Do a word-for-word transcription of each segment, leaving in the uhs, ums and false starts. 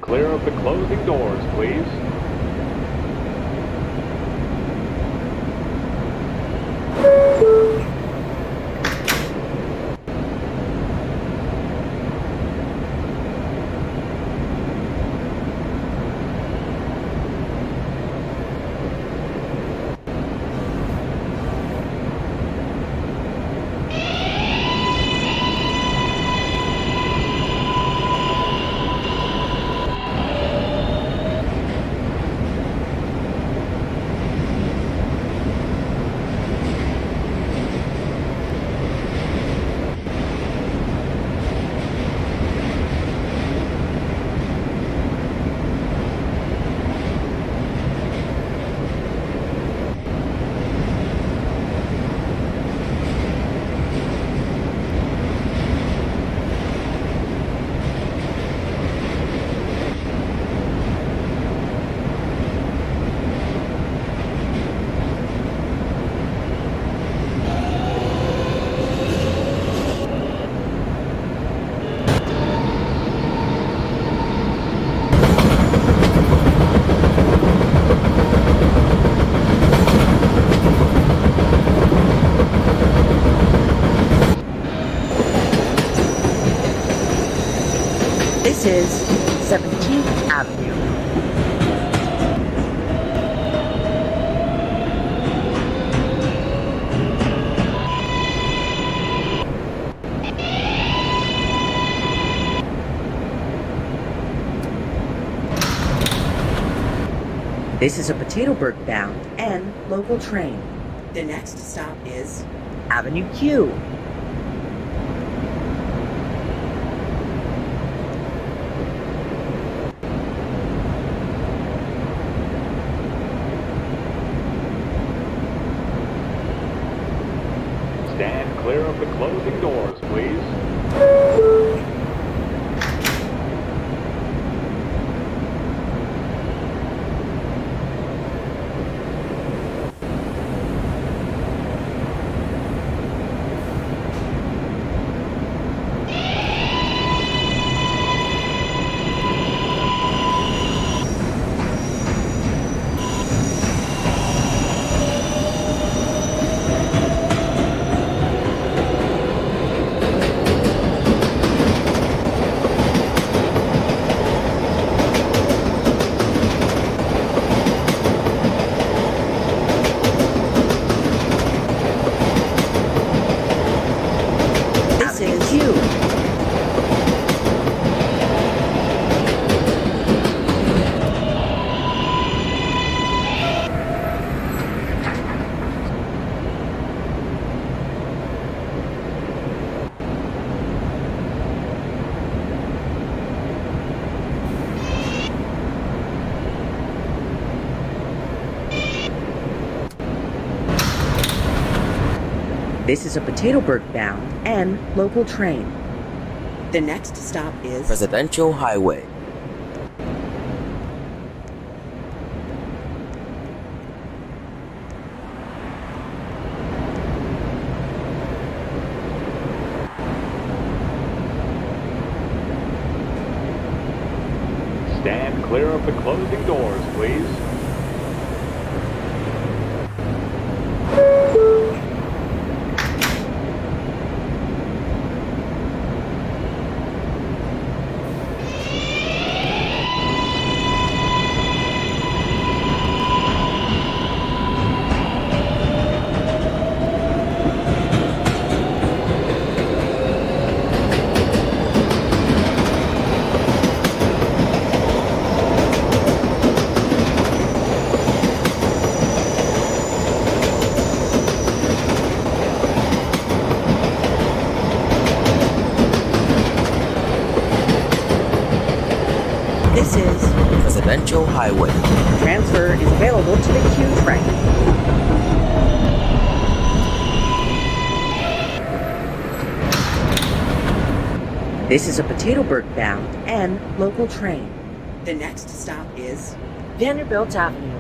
clear of the closing doors, please. This is seventeenth Avenue. This is a Potatoburg bound and local train. The next stop is Avenue Q. Stand clear of the closing doors, please. This is a Potatoburg bound and local train. The next stop is Presidential Highway. Stand clear of the closing doors, please. This is Presidential Highway. Transfer is available to the Q train. This is a Potatoburg bound and local train. The next stop is Vanderbilt Avenue.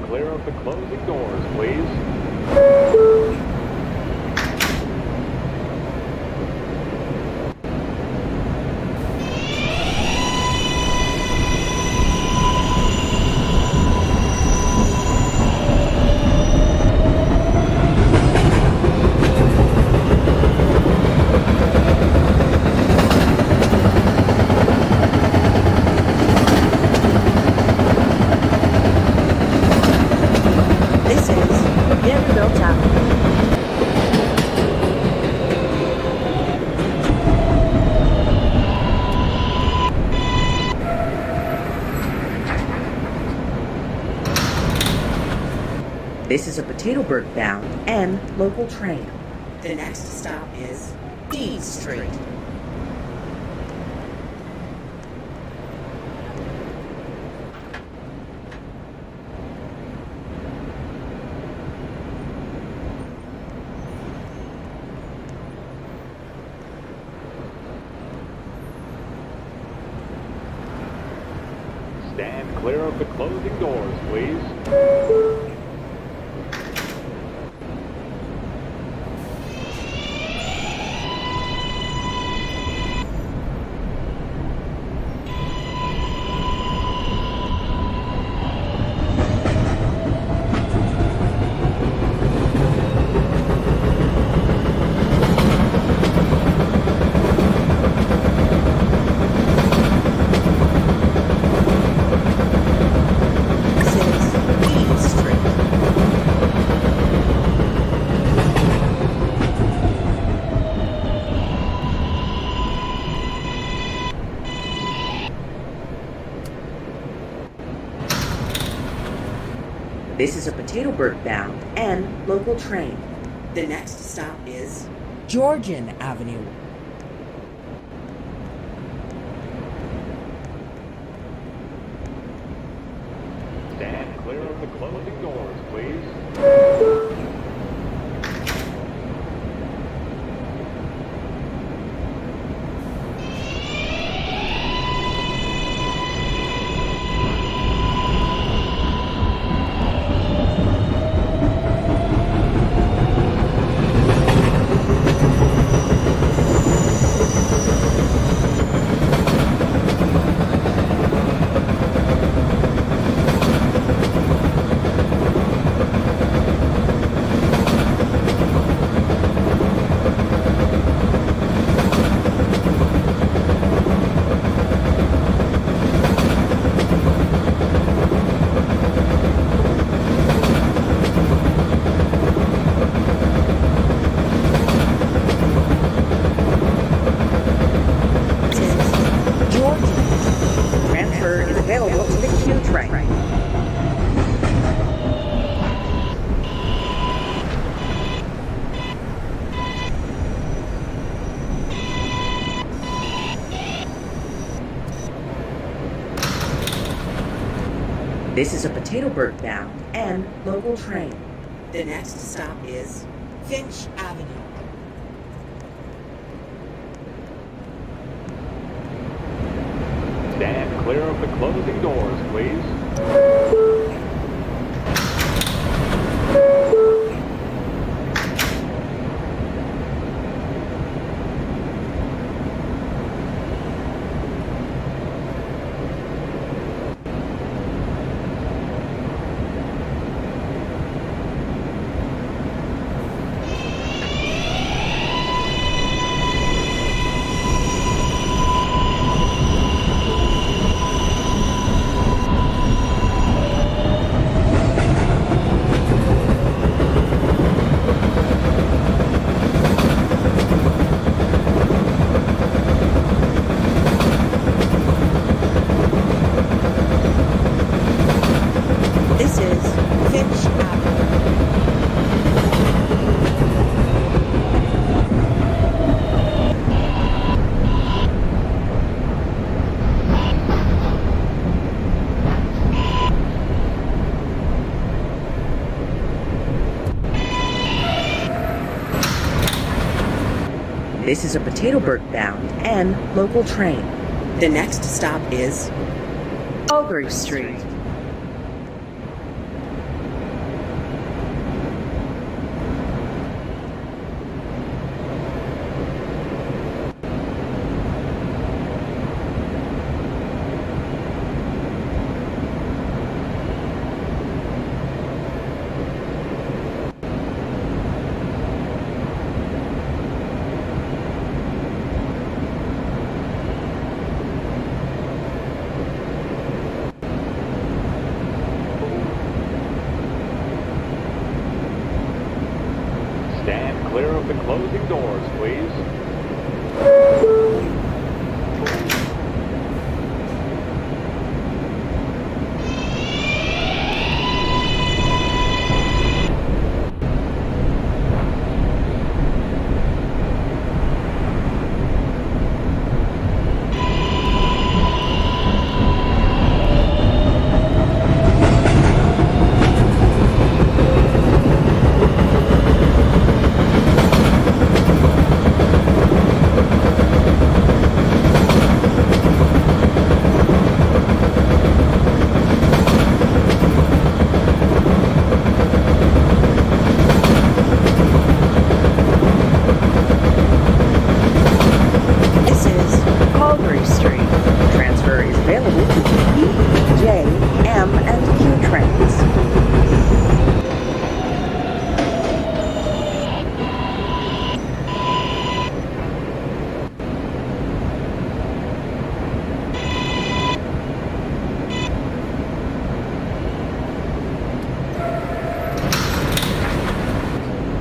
clear of the closing doors, please. This is Vanderbilt Avenue. This is a Potatoburg bound and local train. The next stop is D Street. Stand clear of the closing doors, please. This is D Street. This is a Potatoburg bound and local train. The next stop is Georgian Avenue. Stand clear of the closing doors, please. This is Georgian. Transfer is available to the Q train. This is a Potatoburg bound and local train. The next stop is Finch Avenue. Stand clear of the closing doors, please. This is Finch Avenue. This is a Potatoburg bound and local train. The next stop is Mulberry Street.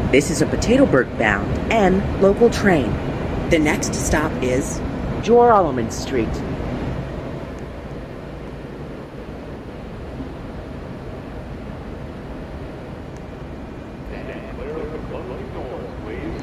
This is a Potatoburg bound and local train. The next stop is Joralemon Street. Stand clear of the closing doors, please.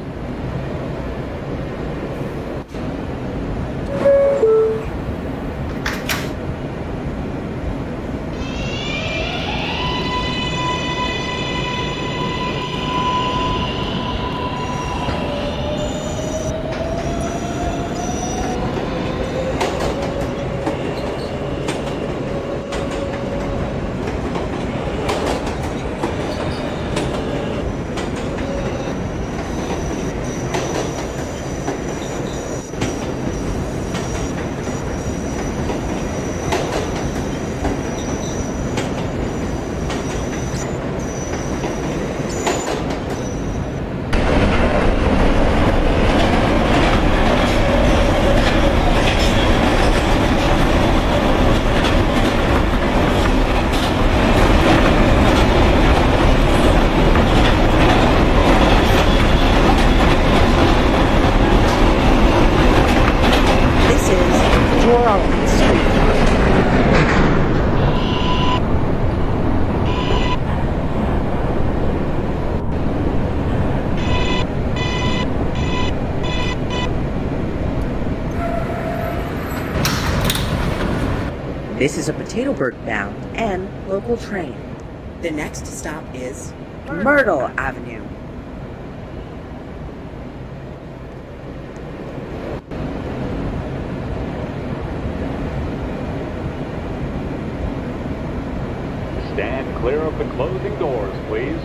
Joralemon Street. This is a Potatoburg bound and local train. the next stop is Myrtle Avenue. Stand clear of the closing doors, please.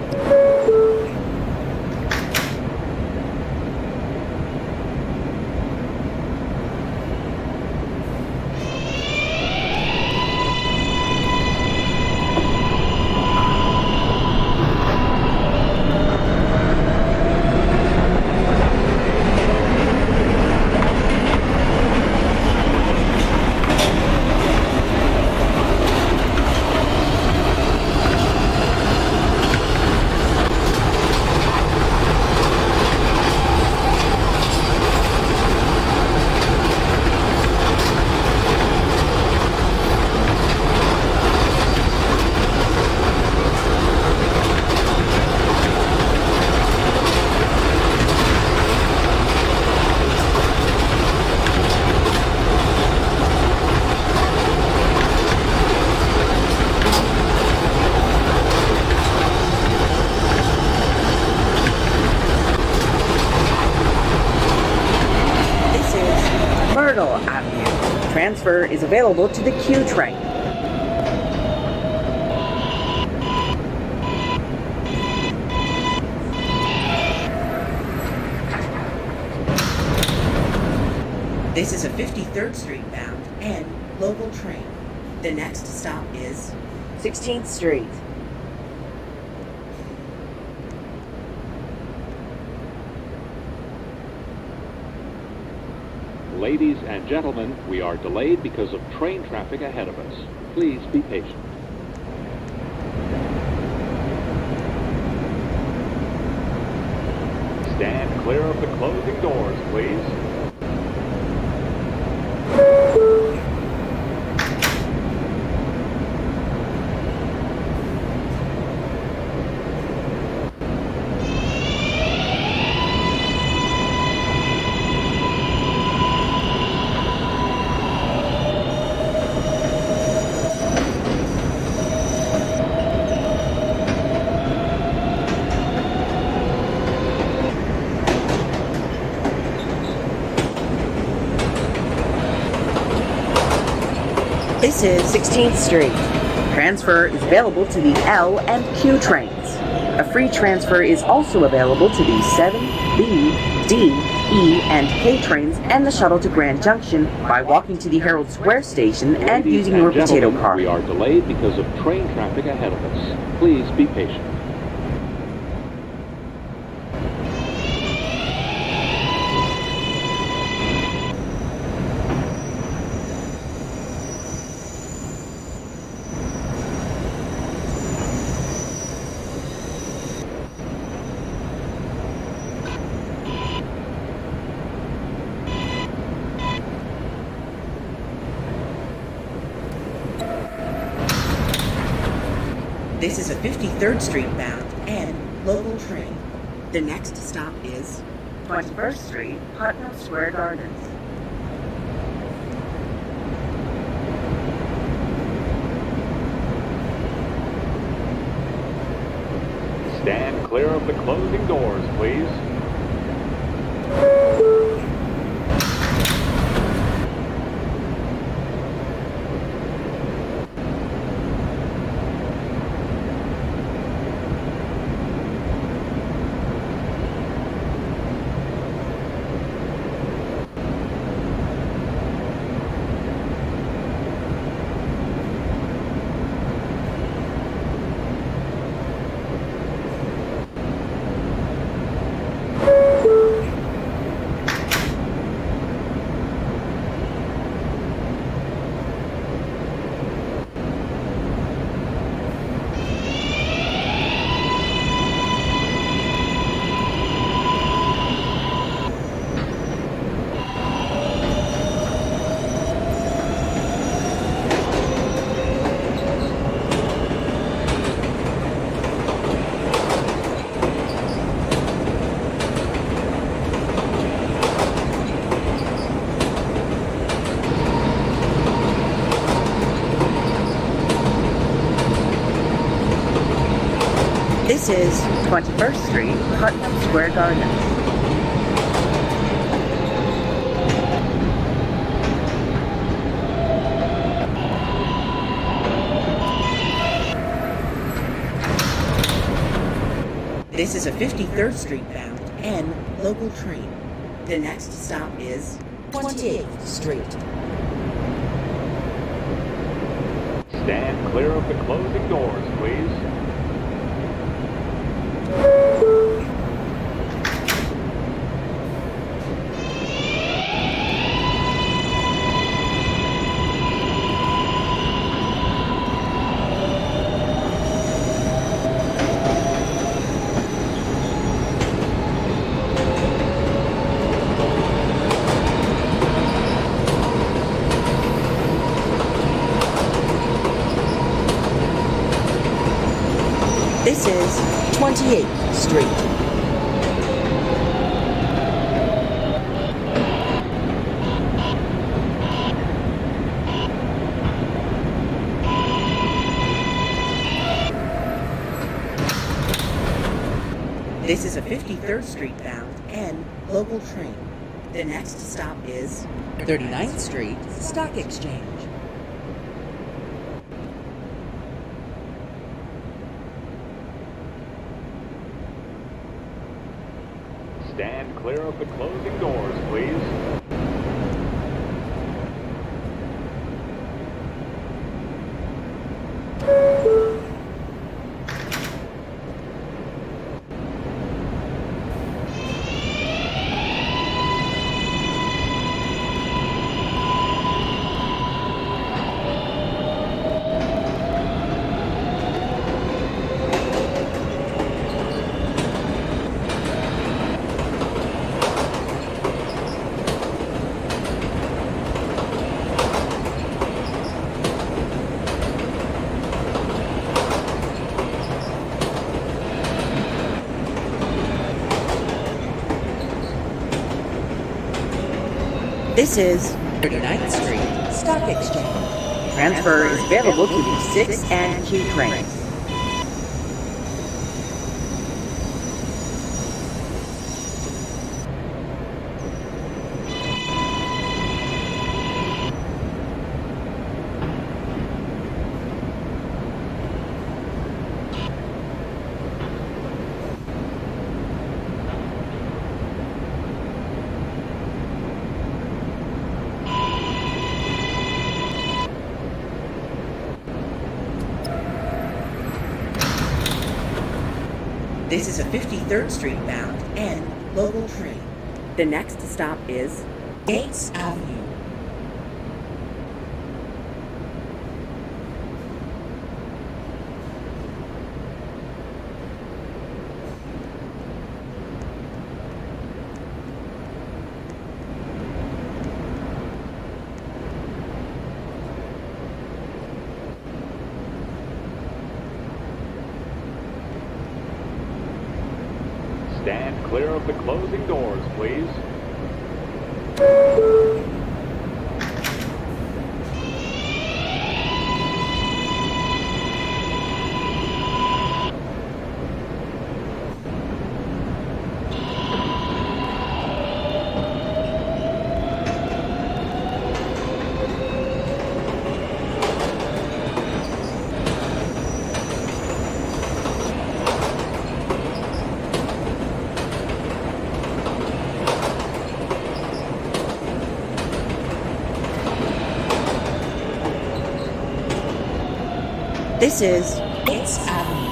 Myrtle Avenue. Transfer is available to the Q train. This is a fifty-third Street bound and local train. The next stop is sixteenth Street. Ladies and gentlemen, we are delayed because of train traffic ahead of us. Please be patient. Stand clear of the closing doors, please. This is sixteenth Street. Transfer is available to the L and Q trains. A free transfer is also available to the seven, B, D, E, and K trains and the shuttle to Grand Junction by walking to the Herald Square station and Ladies using and your potato gentlemen, car. we are delayed because of train traffic ahead of us. Please be patient. This is a fifty-third Street bound and local train. The next stop is twenty-first Street, Putnam Square Gardens. Stand clear of the closing doors, please. This is twenty-first Street, Putnam Square Gardens. This is a fifty-third Street bound and local train. The next stop is twenty-eighth Street. Stand clear of the closing doors, please. This is twenty-eighth Street. This is a fifty-third Street bound and local train. The next stop is thirty-ninth Street Stock Exchange. Stand clear of the closing doors, please. This is thirty-ninth Street Stock Exchange. Transfer is available to the six and Q trains. This is a fifty-third Street bound and local train. The next stop is Gates Avenue. clear of the closing doors, please. This is It's Avenue.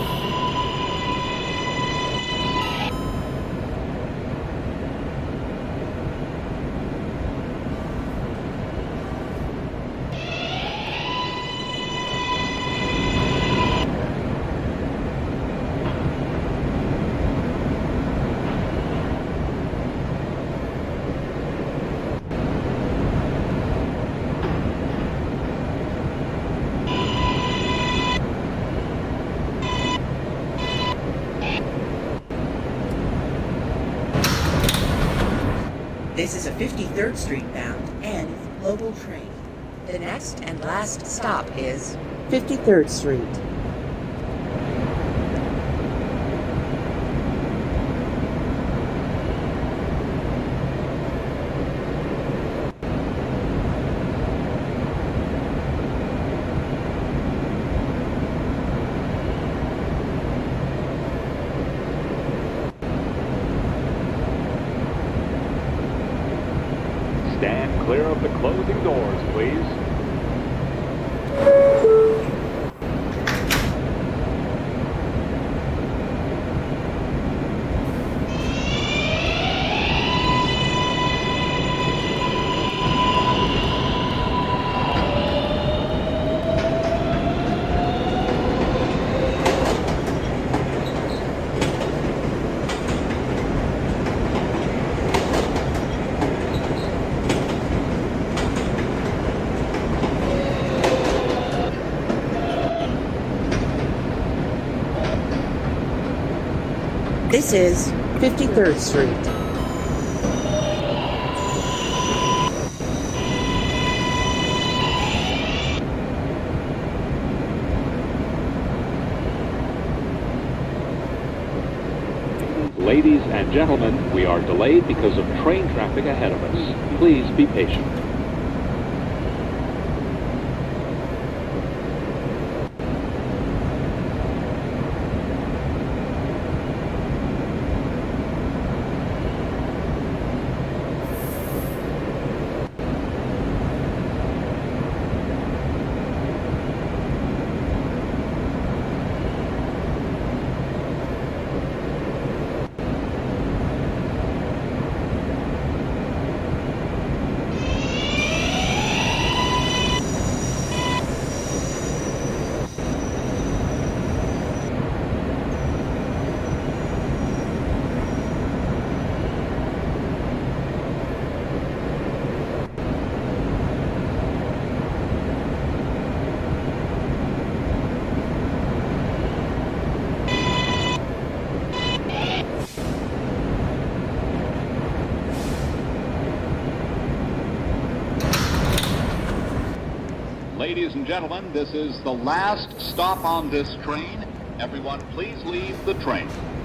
This is a fifty-third Street bound and local train. The next and last stop is fifty-third Street. Stand clear of the closing doors, please. This is fifty-third Street. Ladies and gentlemen, we are delayed because of train traffic ahead of us. Please be patient. Ladies and gentlemen, this is the last stop on this train. Everyone, please leave the train.